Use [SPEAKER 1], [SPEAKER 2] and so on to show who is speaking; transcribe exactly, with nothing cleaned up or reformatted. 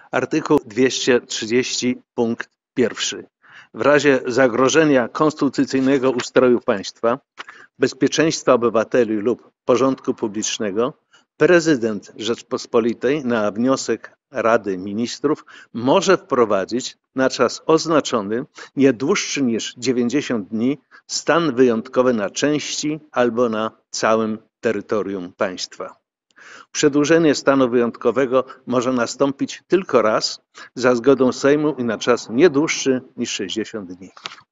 [SPEAKER 1] Artykuł dwieście trzydzieści punkt pierwszy. W razie zagrożenia konstytucyjnego ustroju państwa, bezpieczeństwa obywateli lub porządku publicznego prezydent Rzeczpospolitej na wniosek Rady Ministrów może wprowadzić na czas oznaczony, nie dłuższy niż dziewięćdziesiąt dni, stan wyjątkowy na części albo na całym terytorium państwa. Przedłużenie stanu wyjątkowego może nastąpić tylko raz za zgodą Sejmu i na czas nie dłuższy niż sześćdziesiąt dni.